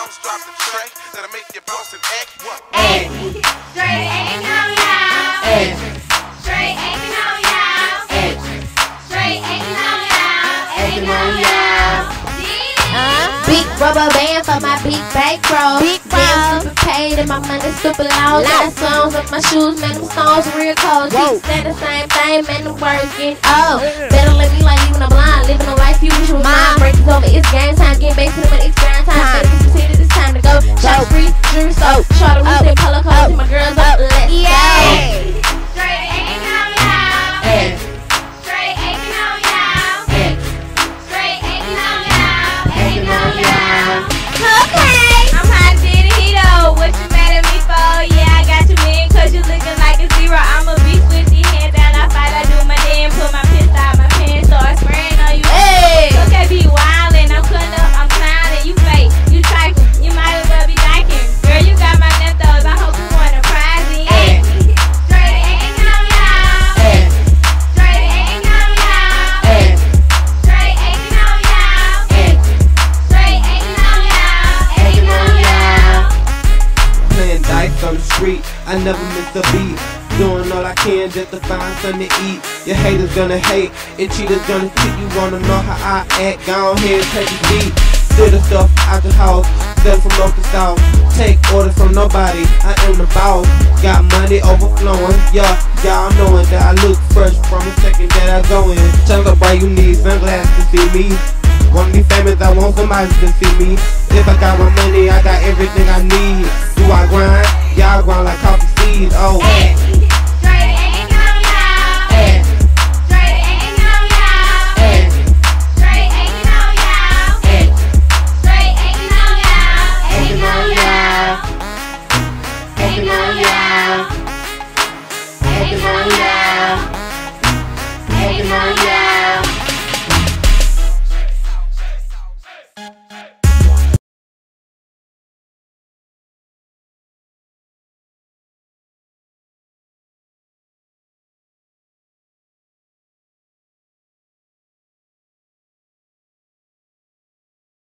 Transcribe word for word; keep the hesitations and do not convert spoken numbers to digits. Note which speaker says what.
Speaker 1: songs drop the track that'll make your boss an act. What?
Speaker 2: Hey. Straight acting on y'all. Hey. Straight acting on y'all. Hey. Straight acting on y'all. Acting on y'all.
Speaker 3: Big rubber band for my big bankroll. Big roll. Super paid and my money super low. Got songs with my shoes, man, them stones real cold. Keep saying the same thing, man, the words getting old. Better let me like leaving a blind, living a life you wish was mine. Break is over, it's game time, getting back to the money, it's grind time. Better get to it's time to go. Shot free, jury so, shot a week, and color code. See my girls up, let's go.
Speaker 2: Straight acting on y'all. Straight acting on y'all. Straight acting on y'all. Acting on y'all. Okay. I'm hot titty Hito. What you mad at me for? Yeah, I got you in cause you looking like a zero. I'm a beast with your hand down. I fight, I do my damn. Put my pistol out my pants, start spraying on you.
Speaker 3: Hey.
Speaker 2: Okay, be wildin'. I'm cutting up, I'm clowning. You fake, you trifling. You might as well be liking. Girl, you got my nethos. I hope you want a prize in. Hey. Straight acting on y'all. Straight acting on y'all. Straight acting on y'all. Straight acting on y'all. Acting on y'all.
Speaker 4: Playing dice on the street, I never miss a beat. Doing all I can just to find something to eat. Your haters gonna hate, and cheaters gonna cheat. You wanna know how I act? Go ahead and take a beat. Steal the stuff out the house, sell from north to south. Take orders from nobody, I am the boss. Got money overflowing, yeah, y'all knowing that I look fresh from the second that I go in. Tell up why you need sunglasses to see me. Wanna be famous, I want somebody to see me. If I got my money, I got everything I need. Do I grind? Y'all grind like coffee seeds, oh.
Speaker 2: Straight acting on y'all. Straight acting on y'all. Straight acting on y'all. Straight acting on y'all. Acting on y'all. Acting on y'all. Acting on y'all. Acting on y'all.